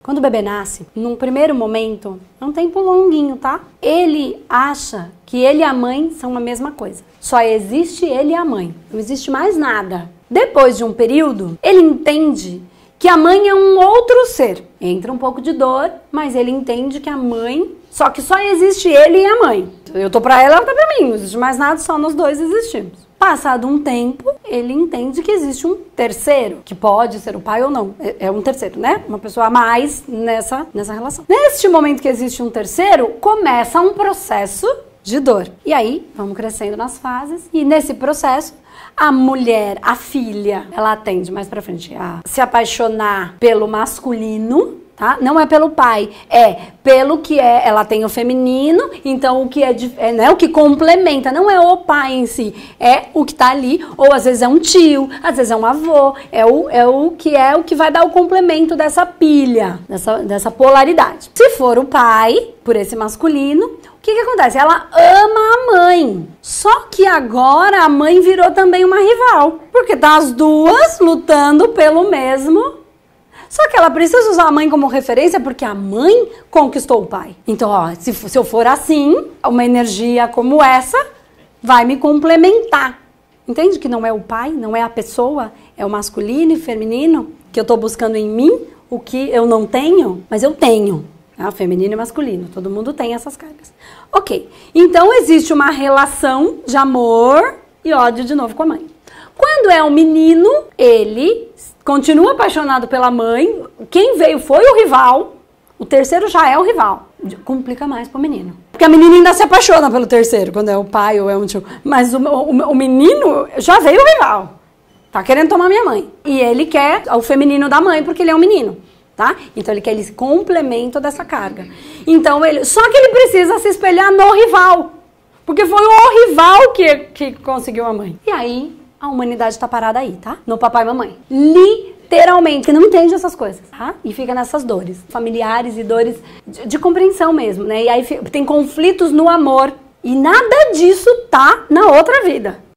Quando o bebê nasce, num primeiro momento, é um tempo longuinho, tá? Ele acha que ele e a mãe são a mesma coisa. Só existe ele e a mãe. Não existe mais nada. Depois de um período, ele entende que a mãe é um outro ser. Entra um pouco de dor, mas ele entende que a mãe... Só que só existe ele e a mãe. Eu tô pra ela, ela tá pra mim. Não existe mais nada, só nós dois existimos. Passado um tempo, ele entende que existe um terceiro, que pode ser o pai ou não. É um terceiro, né? Uma pessoa a mais nessa relação. Neste momento que existe um terceiro, começa um processo de dor. E aí, vamos crescendo nas fases. E nesse processo, a mulher, a filha, ela tende mais pra frente a se apaixonar pelo masculino, tá? Não é pelo pai, é pelo que é, ela tem o feminino, então o que né, o que complementa, não é o pai em si, é o que tá ali, ou às vezes é um tio, às vezes é um avô, é o que vai dar o complemento dessa pilha, dessa polaridade. Se for o pai, por esse masculino, o que acontece? Ela ama a mãe, só que agora a mãe virou também uma rival, porque tá as duas lutando pelo mesmo. Só que ela precisa usar a mãe como referência porque a mãe conquistou o pai. Então, ó, se eu for assim, uma energia como essa vai me complementar. Entende que não é o pai, não é a pessoa, é o masculino e feminino que eu tô buscando em mim, o que eu não tenho, mas eu tenho. Tá? Feminino e masculino, todo mundo tem essas cargas. Ok, então existe uma relação de amor e ódio de novo com a mãe. Quando é um menino, ele continua apaixonado pela mãe, quem veio foi o rival, o terceiro já é o rival. Complica mais pro menino. Porque a menina ainda se apaixona pelo terceiro, quando é o pai ou é um tio. Mas o menino já veio o rival. Tá querendo tomar minha mãe. E ele quer o feminino da mãe porque ele é um menino. Tá? Então ele quer esse complemento dessa carga. Então só que ele precisa se espelhar no rival. Porque foi o rival que conseguiu a mãe. E aí a humanidade tá parada aí, tá? No papai e mamãe. Literalmente, que não entende essas coisas, tá? E fica nessas dores familiares e dores de compreensão mesmo, né? E aí tem conflitos no amor. E nada disso tá na outra vida.